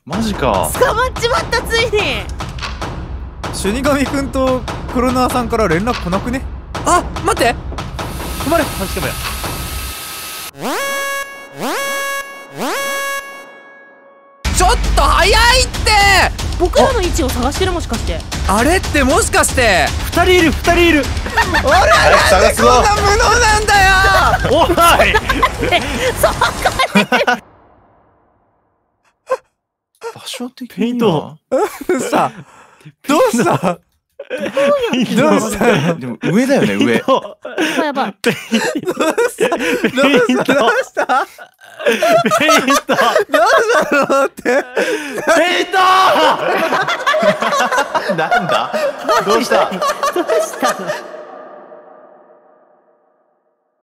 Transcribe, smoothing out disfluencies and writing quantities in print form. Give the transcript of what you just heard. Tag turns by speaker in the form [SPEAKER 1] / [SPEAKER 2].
[SPEAKER 1] マジか。
[SPEAKER 2] 捕まっちまった、ついに。
[SPEAKER 3] 死神くんとクロナーさんから連絡来なくね？
[SPEAKER 4] あ、待って。止まれ。
[SPEAKER 1] マジかもや。
[SPEAKER 4] ちょっと早いって。
[SPEAKER 2] 僕らの位置を探してる、もしかして。
[SPEAKER 4] あれってもしかして
[SPEAKER 1] 2人いる、2人いる。
[SPEAKER 4] 俺なんでこんな無能なんだよ。
[SPEAKER 1] おい
[SPEAKER 2] そうかね。
[SPEAKER 1] 場所的
[SPEAKER 5] ペイン
[SPEAKER 1] に
[SPEAKER 5] ト
[SPEAKER 1] は
[SPEAKER 3] どうしたどうしたどうした
[SPEAKER 1] でも上だよね、上。
[SPEAKER 2] やばいやばい。
[SPEAKER 3] どうしたどうした
[SPEAKER 5] ペイント
[SPEAKER 3] どうしたのって
[SPEAKER 5] ペイント
[SPEAKER 1] なんだどうした
[SPEAKER 2] どうしたの？